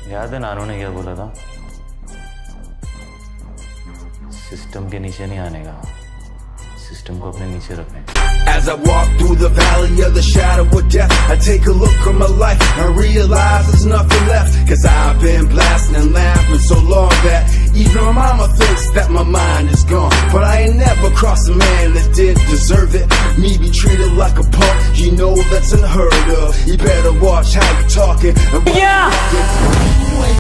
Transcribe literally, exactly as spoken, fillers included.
याद है नानू ने क्या बोला था? सिस्टम के नीचे नहीं आने का, सिस्टम को अपने नीचे रखने। As I walk through the valley of the shadow of death, I take a look at my life and realize there's nothing left. Cause I've been blasting and laughing so long that even my mama thinks that my mind is gone. But I ain't never crossed a man that didn't deserve it. Me be treated like a punk, you know that's unheard of. You better watch how you talking. Yeah!